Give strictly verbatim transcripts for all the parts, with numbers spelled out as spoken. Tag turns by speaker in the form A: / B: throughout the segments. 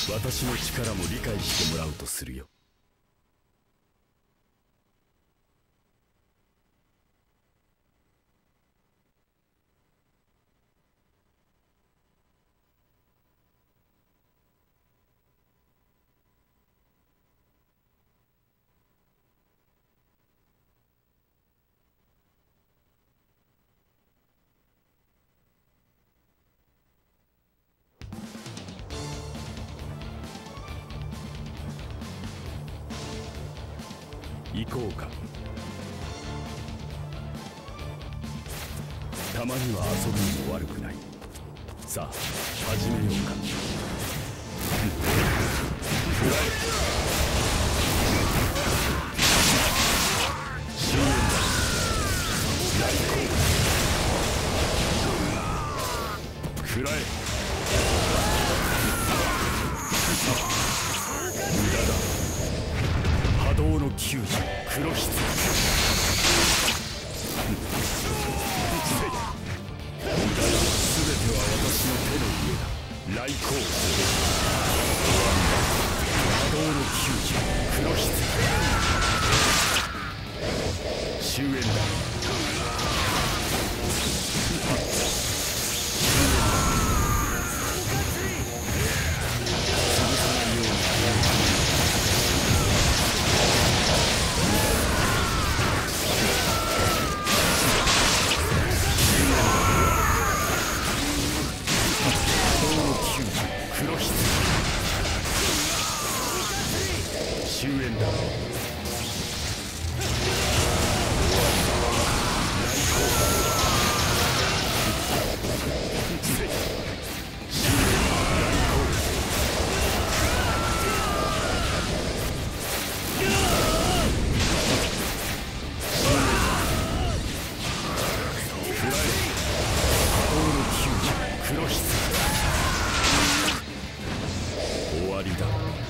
A: 私の力も理解してもらうとするよ。行こうか。たまには遊びにも悪くない。さあ始めようか。フライ終焉だ。ライコーフライ無駄だ。波動の救助黒筆無駄だ。全ては私の手の上だ。来航波動の救助黒筆終焉だ。終焉だ。終わりだ。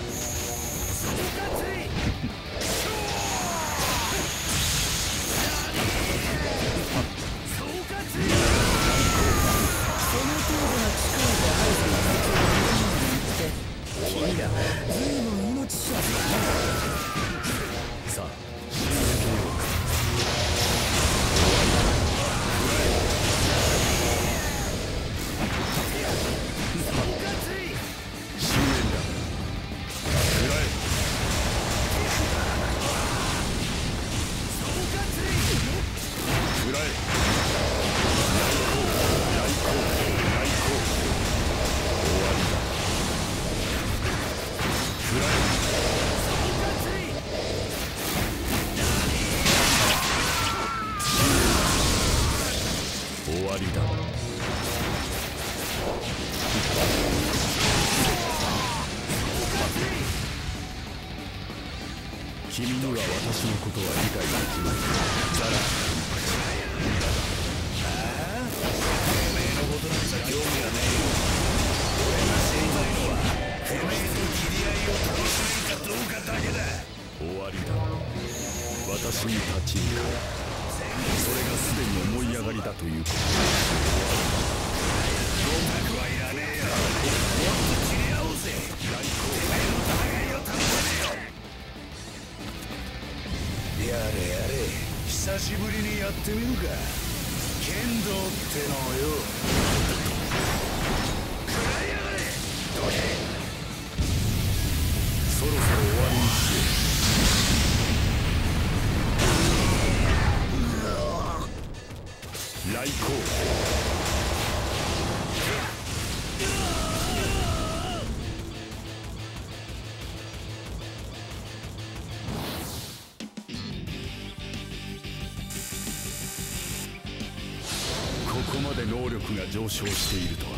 A: 終わりだ。君には私のことは理解できない。ザラああ、てめえのことなんか興味はねえよ。俺が知りたいのはてめえと切り合いを楽しめるかどうかだけだ。終わりだ。私に立ち向かう。それがすでに思い上がりだということだ。合格はいらねえよ。もっと切り合おうぜ。来航てめえの戦いを楽しめよ。やれやれ、久しぶりにやってみるか。剣道ってのをよ。食らいやがれ。どけ。そろそろ終わりにしよう。来航ここまで能力が上昇しているとは。